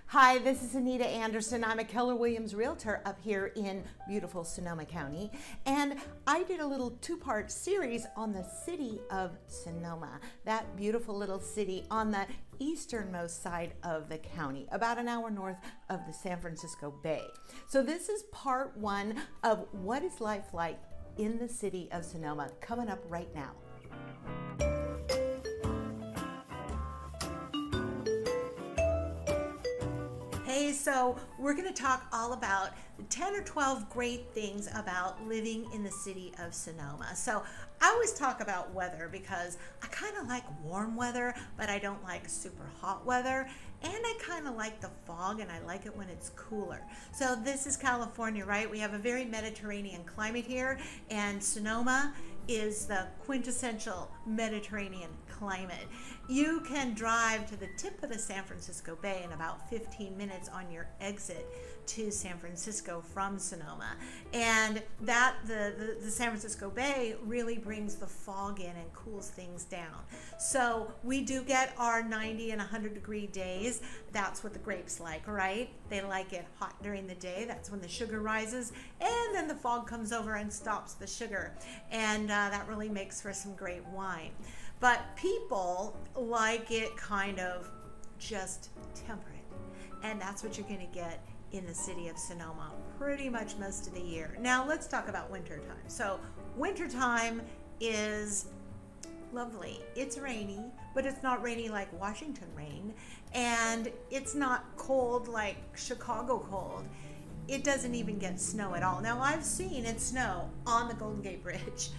Hi, this is Anita Anderson. I'm a Keller Williams realtor up here in beautiful Sonoma County. And I did a little two-part series on the city of Sonoma, that beautiful little city on the easternmost side of the county, about an hour north of the San Francisco Bay. So this is part one of what is life like in the city of Sonoma, coming up right now. Hey, so we're going to talk all about 10 or 12 great things about living in the city of Sonoma. So I always talk about weather because I kind of like warm weather, but I don't like super hot weather. And I kind of like the fog, and I like it when it's cooler. So this is California, right? We have a very Mediterranean climate here, and Sonoma is the quintessential Mediterranean climate. You can drive to the tip of the San Francisco Bay in about 15 minutes on your exit to San Francisco from Sonoma. And that the San Francisco Bay really brings the fog in and cools things down. So we do get our 90 and 100 degree days. That's what the grapes like, right? They like it hot during the day. That's when the sugar rises, and then the fog comes over and stops the sugar. And that really makes for some great wine. But people like it kind of just temperate. And that's what you're going to get in the city of Sonoma pretty much most of the year. Now let's talk about wintertime. So wintertime is lovely. It's rainy, but it's not rainy like Washington rain, and it's not cold like Chicago cold. It doesn't even get snow at all. Now I've seen it snow on the Golden Gate Bridge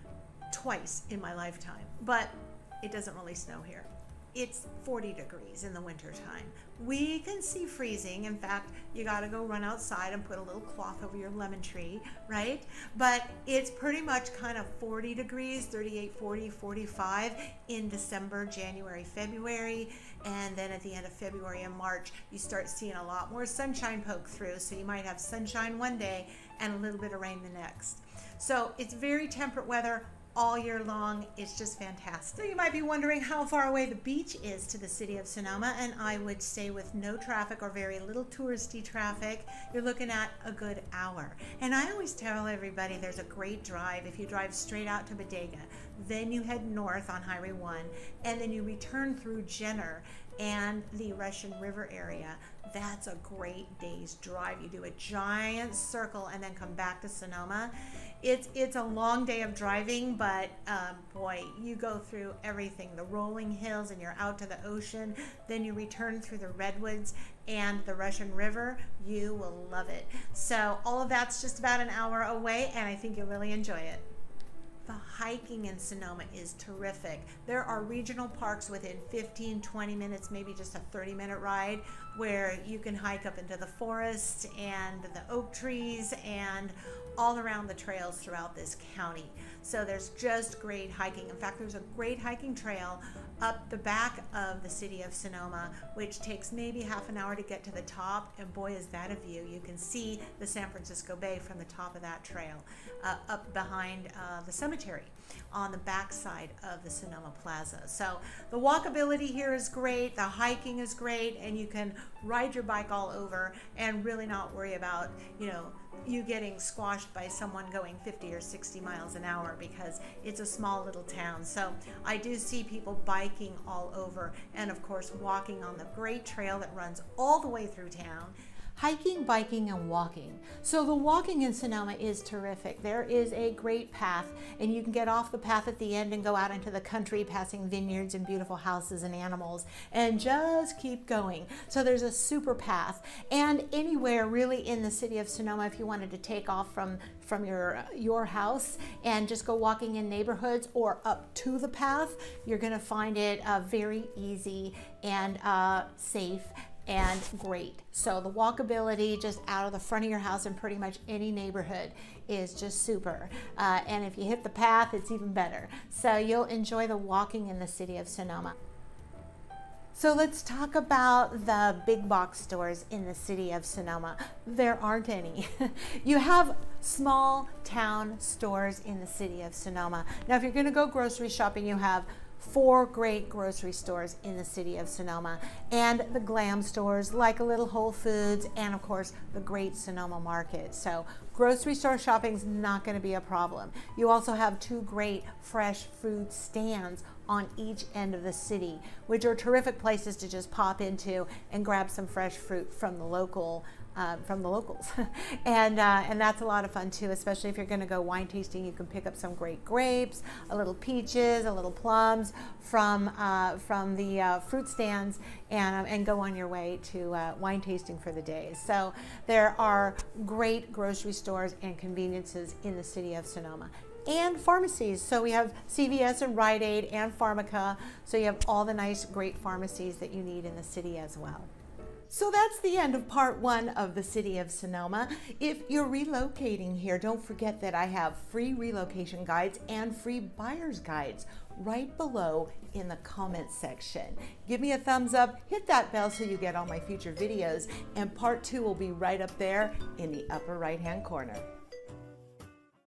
twice in my lifetime, but it doesn't really snow here. It's 40 degrees in the wintertime. We can see freezing. In fact, you gotta go run outside and put a little cloth over your lemon tree, right? But it's pretty much kind of 40 degrees, 38, 40, 45 in December, January, February. And then at the end of February and March, you start seeing a lot more sunshine poke through. So you might have sunshine one day and a little bit of rain the next. So it's very temperate weather all year long. It's just fantastic. So you might be wondering how far away the beach is to the city of Sonoma, and I would say with no traffic or very little touristy traffic, you're looking at a good hour. And I always tell everybody there's a great drive. If you drive straight out to Bodega, then you head north on Highway 1, and then you return through Jenner and the Russian River area. That's a great day's drive. You do a giant circle and then come back to Sonoma. It's a long day of driving, but boy, you go through everything, the rolling hills, and you're out to the ocean. Then you return through the redwoods and the Russian River. You will love it. So all of that's just about an hour away, and I think you'll really enjoy it. The hiking in Sonoma is terrific. There are regional parks within 15, 20 minutes, maybe just a 30-minute ride, where you can hike up into the forest and the oak trees and all around the trails throughout this county. So there's just great hiking. In fact, there's a great hiking trail up the back of the city of Sonoma, which takes maybe half an hour to get to the top, and boy, is that a view. You can see the San Francisco Bay from the top of that trail, up behind the cemetery on the backside of the Sonoma Plaza. So the walkability here is great, the hiking is great, and you can ride your bike all over and really not worry about, you getting squashed by someone going 50 or 60 miles an hour, because it's a small little town. So I do see people biking all over, and of course walking on the great trail that runs all the way through town. Hiking, biking, and walking. So the walking in Sonoma is terrific. There is a great path, and you can get off the path at the end and go out into the country, passing vineyards and beautiful houses and animals, and just keep going. So there's a super path. And anywhere really in the city of Sonoma, if you wanted to take off from your house and just go walking in neighborhoods or up to the path, you're gonna find it very easy and safe and great. So the walkability just out of the front of your house in pretty much any neighborhood is just super. And if you hit the path, it's even better. So you'll enjoy the walking in the city of Sonoma. So let's talk about the big box stores in the city of Sonoma. There aren't any. You have small town stores in the city of Sonoma. Now, if you're gonna go grocery shopping, you have 4 great grocery stores in the city of Sonoma, and the glam stores like a little Whole Foods, and of course the great Sonoma Market. So grocery store shopping is not going to be a problem. You also have 2 great fresh food stands on each end of the city, which are terrific places to just pop into and grab some fresh fruit from the locals. and that's a lot of fun too, especially if you're going to go wine tasting. You can pick up some great grapes, a little peaches, a little plums from the fruit stands, and go on your way to wine tasting for the day. So there are great grocery stores and conveniences in the city of Sonoma. And pharmacies. So we have CVS and Rite Aid and Pharmaca. So you have all the nice, great pharmacies that you need in the city as well. So that's the end of part 1 of the city of Sonoma. If you're relocating here, don't forget that I have free relocation guides and free buyer's guides right below in the comments section. Give me a thumbs up, hit that bell so you get all my future videos, and part 2 will be right up there in the upper right-hand corner.